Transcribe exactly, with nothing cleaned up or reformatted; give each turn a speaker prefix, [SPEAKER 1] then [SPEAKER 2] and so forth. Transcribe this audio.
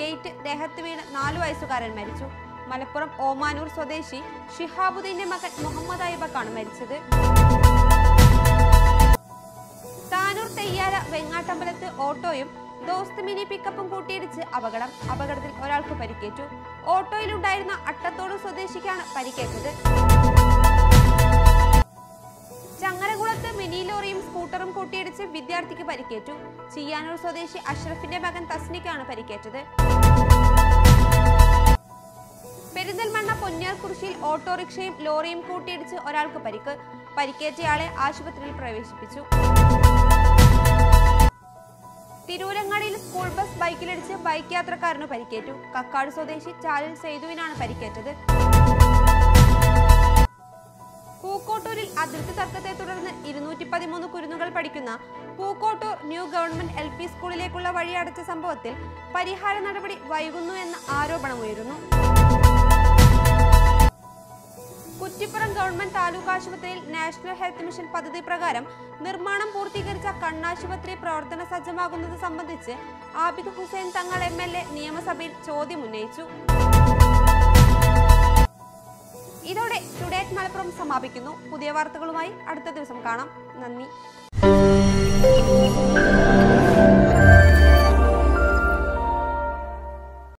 [SPEAKER 1] Gate ദേഹത്ത് വീണ് നാലു വയസ്സുകാരൻ മരിച്ചു. മലപ്പുറം ഓമാനൂർ സ്വദേശി ഷിഹാബുദ്ദീന്റെ മകൻ മുഹമ്മദ് അയ്ബക്കാണ് മരിച്ചത്. താനൂർ തെയ്യാര വെങ്ങാട്ടമ്പലത്ത് ഓട്ടോയും ദോസ്ത് മിനി പിക്കപ്പും കൂട്ടിയിടിച്ച് അപകടം. അപകടത്തിൽ ഒരാൾക്ക് പരിക്കേറ്റു. ഓട്ടോയിലുണ്ടായിരുന്ന അട്ടത്തോട് സ്വദേശിക്കാണ് പരിക്കേറ്റത്. ചങ്ങരകുളത്ത് മിനി ലോറിയും സ്കൂട്ടറും കൂട്ടിയിടിച്ച് വിദ്യാർത്ഥിക്ക് പരിക്കേറ്റു. ചിയ്യാനൂർ സ്വദേശി അഷ്റഫിന്റെ മകൻ തസ്നിക്കാണ് പരിക്കേറ്റത്. പെരിന്തൽമണ്ണ പൊന്നിയാർകുറിശ്ശിയിൽ ഓട്ടോറിക്ഷയും ലോറിയും കൂട്ടിയിടിച്ച് ഒരാൾക്ക് പരിക്ക്. പരിക്കേറ്റയാളെ ആശുപത്രിയിൽ പ്രവേശിപ്പിച്ചു. തിരൂരങ്ങാടിയിൽ സ്കൂൾ ബസ് ബൈക്കിലിടിച്ച് ബൈക്ക് യാത്രക്കാരന് പരിക്കേറ്റു. കക്കാട് സ്വദേശി ചാലിൽ സെയ്തുവിനാണ് പരിക്കേറ്റത്. പൂക്കോട്ടൂരിൽ അതിർത്തി തർക്കത്തെ തുടർന്ന് ഇരുന്നൂറ്റി പതിമൂന്ന് കുരുന്നുകൾ പഠിക്കുന്ന Pookkottur new government L P സ്കൂളിലേക്കുള്ള വഴി അടച്ച സംഭവത്തിൽ പരിഹാര നടപടി വൈകുന്നു എന്ന ആരോപണമുയരുന്നു. കുറ്റിപ്പുറം ഗവൺമെന്റ് താലൂക്ക് ആശുപത്രിയിൽ നാഷണൽ ഹെൽത്ത് മിഷൻ പദ്ധതി പ്രകാരം നിർമ്മാണം പൂർത്തീകരിച്ച കണ്ണാശുപത്രി പ്രവർത്തന സജ്ജമാകുന്നത് സംബന്ധിച്ച് Abid Hussain Thangal M L A നിയമസഭയിൽ ചോദ്യം ഉന്നയിച്ചു. ഇതോടെ ടുഡേ അറ്റ് മലപ്പുറം സമാപിക്കുന്നു. പുതിയ വാർത്തകളുമായി അടുത്ത ദിവസം കാണാം. നന്ദി.